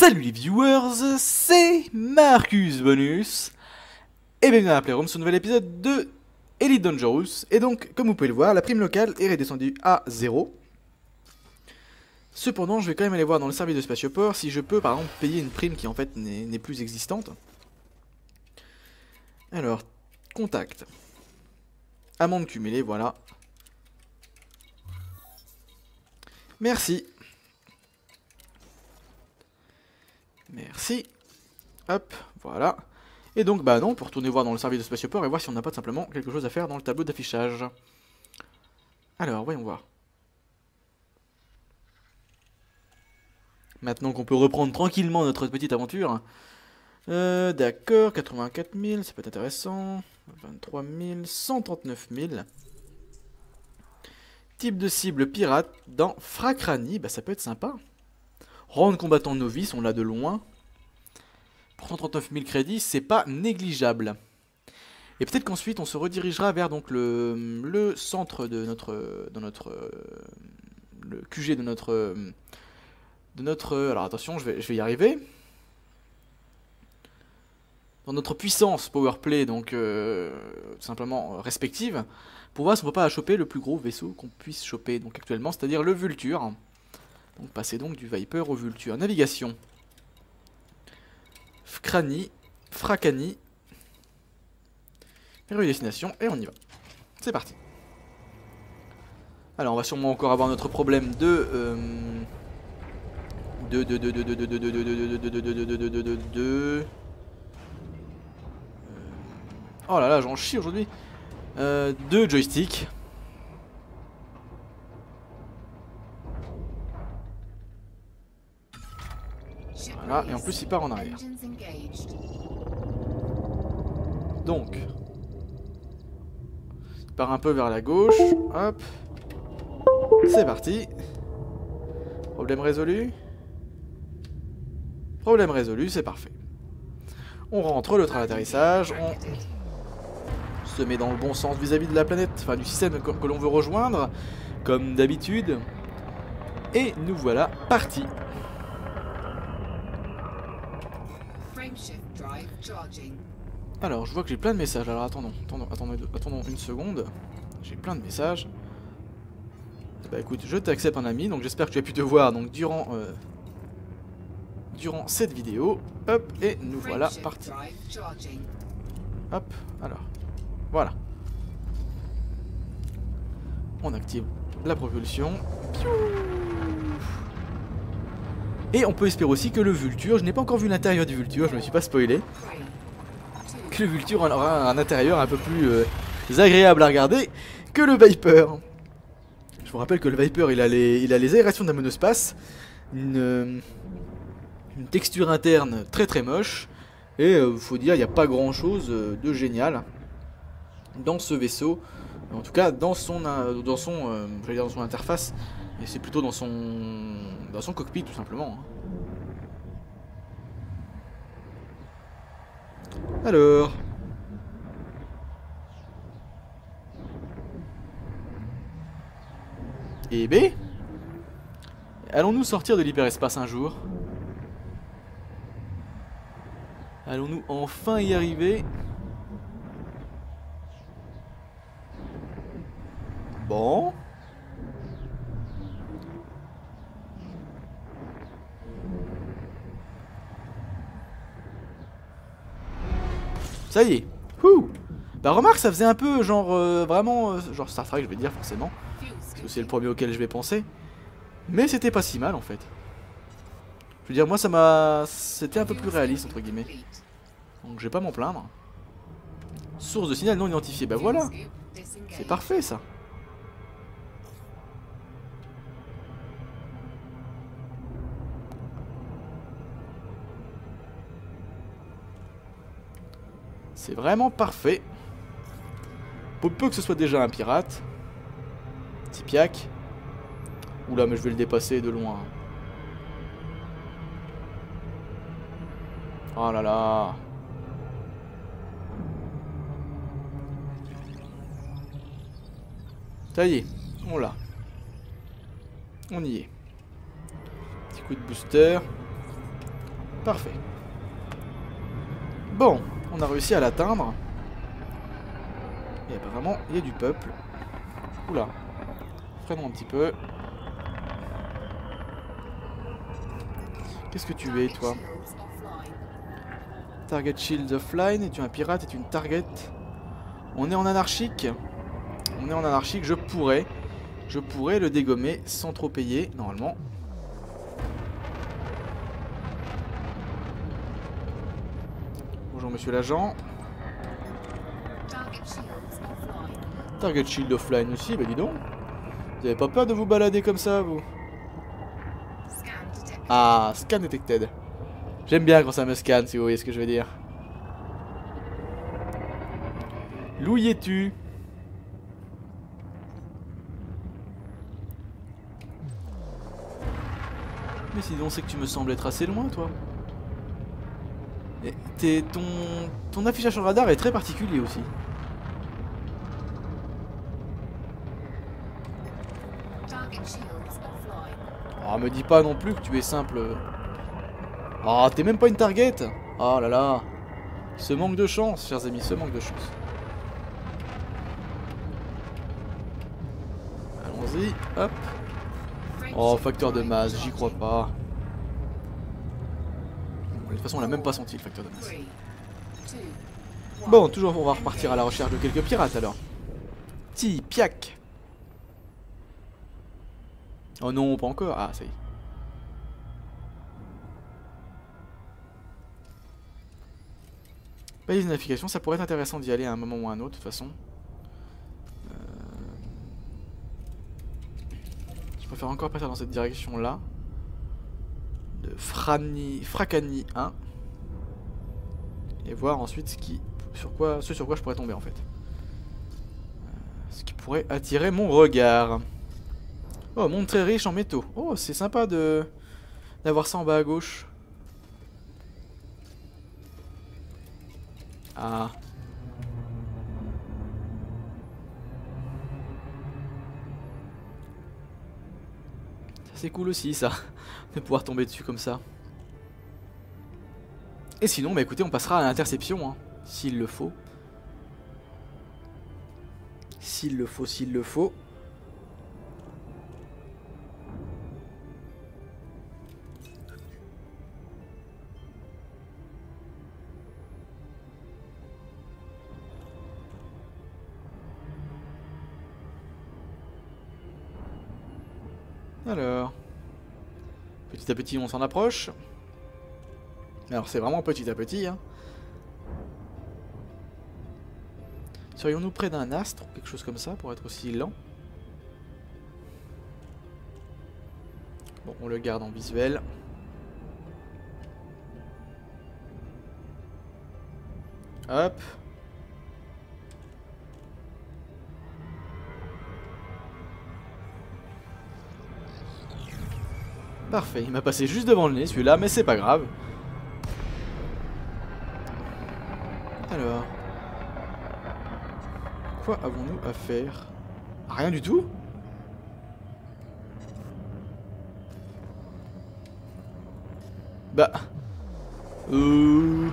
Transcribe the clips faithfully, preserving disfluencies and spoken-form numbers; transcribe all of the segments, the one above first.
Salut les viewers, c'est Marcus Bonus et bienvenue dans la Playroom sur un nouvel épisode de Elite Dangerous. Et donc, comme vous pouvez le voir, la prime locale est redescendue à zéro. Cependant, je vais quand même aller voir dans le service de Spatioport si je peux par exemple payer une prime qui en fait n'est plus existante. Alors, contact. Amende cumulée, voilà. Merci. Merci. Hop, voilà. Et donc, bah non, pour retourner voir dans le service de Spatioport et voir si on n'a pas simplement quelque chose à faire dans le tableau d'affichage. Alors, voyons voir. Maintenant qu'on peut reprendre tranquillement notre petite aventure. Euh, d'accord, quatre-vingt-quatre mille, ça peut être intéressant. vingt-trois mille, cent trente-neuf mille. Type de cible pirate dans Fracrani, bah ça peut être sympa. Rendre combattant novice, on l'a de loin. Pour cent trente-neuf mille crédits, c'est pas négligeable. Et peut-être qu'ensuite on se redirigera vers donc le, le centre de notre, de notre, le Q G de notre, de notre. Alors attention, je vais, je vais y arriver. Dans notre puissance powerplay, donc euh, simplement respective, pour voir si on peut pas choper le plus gros vaisseau qu'on puisse choper. Donc actuellement, c'est-à-dire le Vulture. Donc passer donc du Viper au Vulture. Navigation. Fracrani, Fracrani. Rue destination et on y va. C'est parti. Alors on va sûrement encore avoir notre problème de euh, de de de de de de de de de de de de de de de de de oh là là, j'en chie aujourd'hui. Euh, deux joysticks. Voilà, et en plus il part en arrière. Donc, il part un peu vers la gauche. Hop. C'est parti. Problème résolu. Problème résolu, c'est parfait. On rentre le train d'atterrissage. On se met dans le bon sens vis-à-vis de la planète, enfin du système que, que l'on veut rejoindre, comme d'habitude. Et nous voilà partis. Alors, je vois que j'ai plein de messages. Alors, attendons, attendons, attendons, attendons une seconde. J'ai plein de messages. Bah écoute, je t'accepte en ami, donc j'espère que tu as pu te voir donc durant euh, durant cette vidéo. Hop, et nous voilà partis. Hop, alors, voilà. On active la propulsion. Et on peut espérer aussi que le Vulture, je n'ai pas encore vu l'intérieur du Vulture, je me suis pas spoilé. Que le Vulture aura un intérieur un peu plus euh, agréable à regarder que le Viper. Je vous rappelle que le Viper il a les, il a les aérations d'un monospace, une, euh, une texture interne très très moche, et euh, faut dire il n'y a pas grand chose de génial dans ce vaisseau, en tout cas dans son, euh, dans son, euh, j'allais dire dans son interface, et c'est plutôt dans son, dans son cockpit tout simplement. Hein. Alors. Et B. Allons-nous sortir de l'hyperespace un jour? Allons-nous enfin y arriver? Bon. Ça y est. Ouh. Bah remarque, ça faisait un peu genre euh, vraiment euh, genre Star Trek, je vais dire forcément, parce que c'est le premier auquel je vais penser. Mais c'était pas si mal en fait. Je veux dire, moi ça m'a, c'était un peu plus réaliste entre guillemets. Donc je vais pas m'en plaindre. Source de signal non identifiée. Bah voilà. C'est parfait ça. C'est vraiment parfait. Pour peu que ce soit déjà un pirate. Tipiac. Oula, mais je vais le dépasser de loin. Oh là là. Ça y est, on l'a. On y est. Petit coup de booster. Parfait. Bon, on a réussi à l'atteindre. Et apparemment, il y a du peuple. Oula. Freinons un petit peu. Qu'est-ce que tu es, toi? Target shield offline. Es-tu un pirate? Es-tu une target? On est en anarchique. On est en anarchique. Je pourrais. Je pourrais le dégommer sans trop payer, normalement. Bonjour, monsieur l'agent. Target shield offline aussi, bah dis donc. Vous avez pas peur de vous balader comme ça, vous? Ah, scan detected. J'aime bien quand ça me scanne, si vous voyez ce que je veux dire. L'où y es-tu? Mais sinon, c'est que tu me sembles être assez loin, toi. Et t'es, ton, ton affichage sur le radar est très particulier aussi. Oh, me dis pas non plus que tu es simple. Oh, t'es même pas une target. Oh là là. Ce manque de chance, chers amis, ce manque de chance. Allons-y, hop. Oh, facteur de masse, j'y crois pas. De toute façon, on l'a même pas senti, le facteur de masse. Bon, toujours, on va repartir à la recherche de quelques pirates, alors. Ti, piac. Oh non, pas encore. Ah, ça y est. Balise de navigation, ça pourrait être intéressant d'y aller à un moment ou à un autre, de toute façon. Euh... Je préfère encore partir dans cette direction-là. De Frani... Fracani un. Et voir ensuite ce, qui... sur quoi... ce sur quoi je pourrais tomber, en fait. Euh... Ce qui pourrait attirer mon regard. Oh, monde très riche en métaux. Oh, c'est sympa de d'avoir ça en bas à gauche. Ah. C'est cool aussi, ça, de pouvoir tomber dessus comme ça. Et sinon, bah écoutez, on passera à l'interception, hein, s'il le faut. S'il le faut, s'il le faut. Alors, petit à petit on s'en approche. Alors c'est vraiment petit à petit, hein. Serions-nous près d'un astre ou quelque chose comme ça pour être aussi lent? Bon, on le garde en visuel. Hop. Parfait, il m'a passé juste devant le nez celui-là, mais c'est pas grave. Alors... Quoi avons-nous à faire? Rien du tout? Bah... Euh...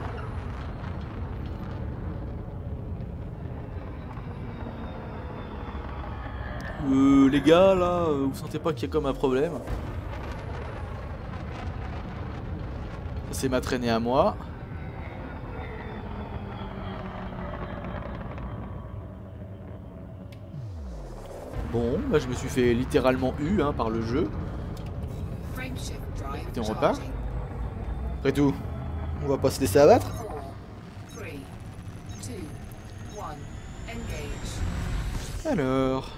Euh... Les gars, là, vous sentez pas qu'il y a comme un problème? C'est ma traînée à moi. Bon, bah je me suis fait littéralement eu hein, par le jeu. Écoutez, on repart. Après tout, on va pas se laisser abattre. Alors...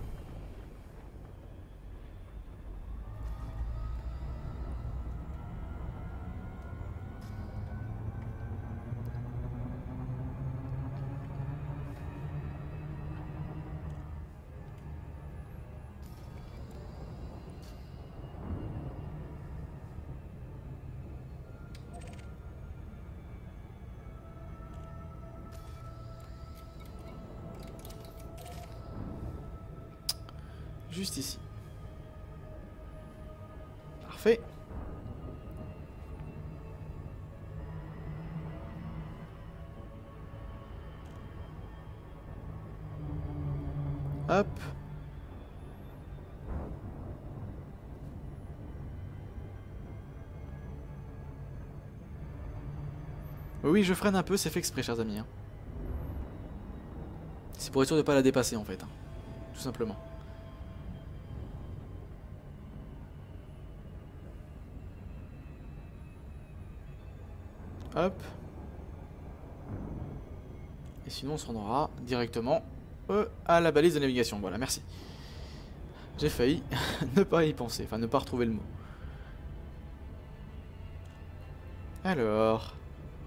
Juste ici. Parfait. Hop. Oui, je freine un peu, c'est fait exprès, chers amis. Hein. C'est pour être sûr de ne pas la dépasser, en fait. Hein. Tout simplement. Hop. Et sinon, on se rendra directement euh, à la balise de navigation. Voilà, merci. J'ai failli ne pas y penser, enfin ne pas retrouver le mot. Alors...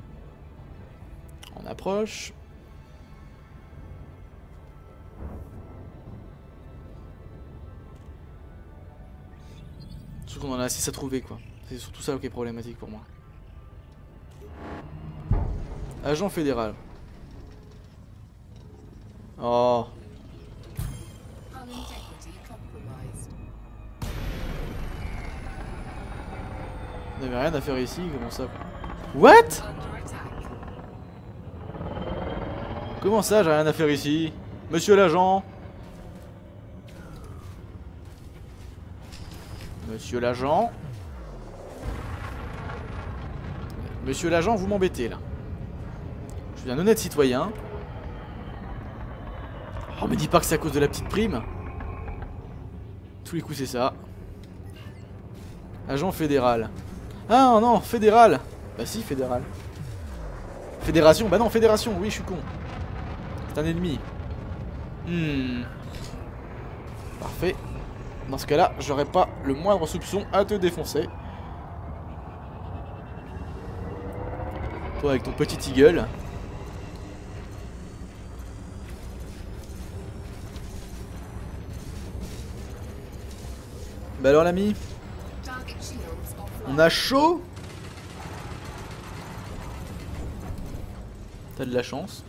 On approche. Surtout qu'on en a six à trouver, quoi. C'est surtout ça qui est problématique pour moi. Agent fédéral. Oh. On n'avait rien à faire ici, comment ça? What? Comment ça, j'ai rien à faire ici? Monsieur l'agent? Monsieur l'agent? Monsieur l'agent, vous m'embêtez là. Je suis un honnête citoyen. Oh, me dis pas que c'est à cause de la petite prime. Tous les coups, c'est ça. Agent fédéral. Ah non, fédéral. Bah si, fédéral. Fédération, bah non, fédération, oui, je suis con. C'est un ennemi. Hmm. Parfait. Dans ce cas-là, j'aurais pas le moindre soupçon à te défoncer. Toi avec ton petit eagle. Bah alors l'ami, on a chaud. T'as de la chance.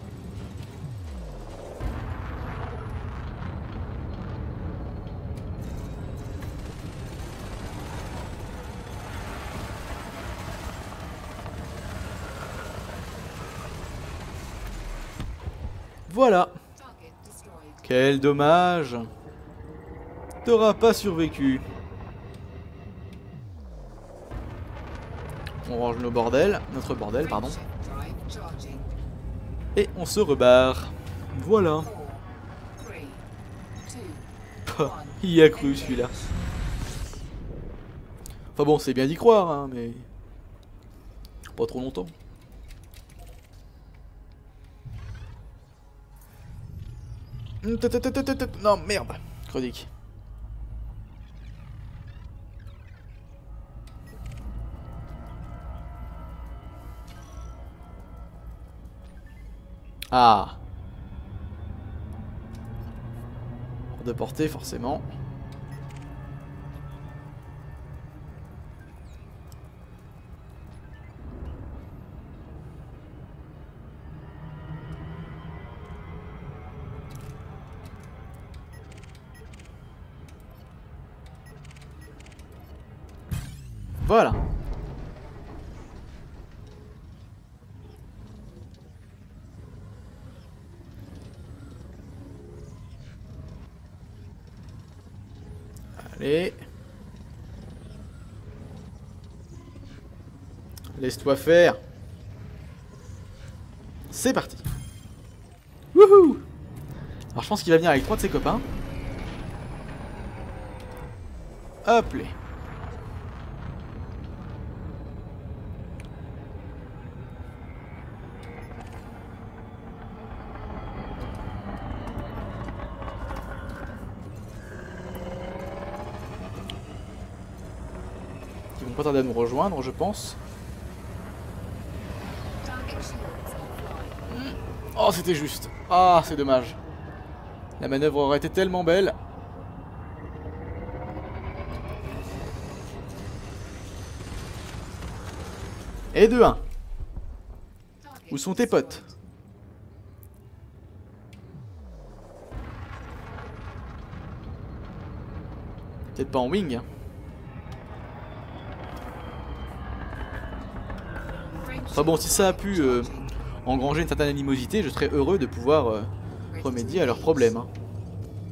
Voilà. Quel dommage. T'auras pas survécu. On range nos bordels, notre bordel, pardon. Et on se rebarre. Voilà. Il y a cru celui-là. Enfin bon, c'est bien d'y croire, hein, mais... pas trop longtemps. Non, merde. Chronique. Ah. Hors de portée, forcément. Voilà. Allez. Laisse-toi faire. C'est parti. Wouhou. Alors je pense qu'il va venir avec trois de ses copains. Hop les. Ils vont pas tarder à nous rejoindre, je pense. Oh, c'était juste. Ah, c'est dommage. La manœuvre aurait été tellement belle. Et de un. Où sont tes potes? Peut-être pas en wing. Enfin bon, si ça a pu euh, engranger une certaine animosité, je serais heureux de pouvoir euh, remédier à leurs problèmes. Hein.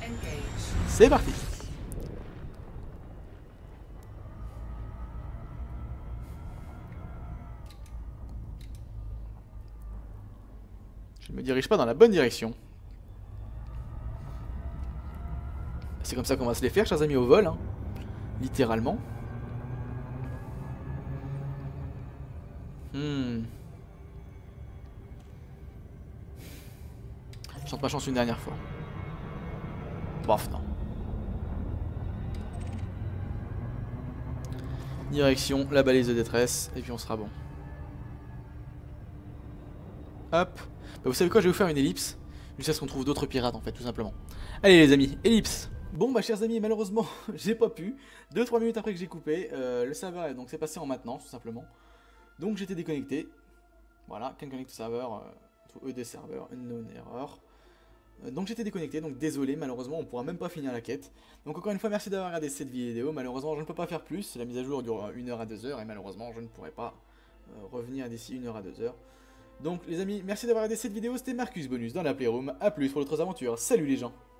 C'est parti. Je ne me dirige pas dans la bonne direction. C'est comme ça qu'on va se les faire, chers amis, au vol, hein. Littéralement. Hmm. Je tente ma chance une dernière fois. Bof, non. Direction, la balise de détresse, et puis on sera bon. Hop. Bah, vous savez quoi, je vais vous faire une ellipse. Jusqu'à ce qu'on trouve d'autres pirates, en fait, tout simplement. Allez les amis, ellipse. Bon bah chers amis, malheureusement j'ai pas pu. deux trois minutes après que j'ai coupé, euh, le serveur donc c'est passé en maintenance tout simplement. Donc j'étais déconnecté. Voilà, can connect to server, euh, to E D server, unknown error. Euh, donc j'étais déconnecté, donc désolé, malheureusement on pourra même pas finir la quête. Donc encore une fois merci d'avoir regardé cette vidéo, malheureusement je ne peux pas faire plus, la mise à jour dure une heure à deux heures et malheureusement je ne pourrai pas euh, revenir d'ici une heure à deux heures. Donc les amis, merci d'avoir regardé cette vidéo, c'était Marcus Bonus dans la Playroom, à plus pour d'autres aventures, salut les gens.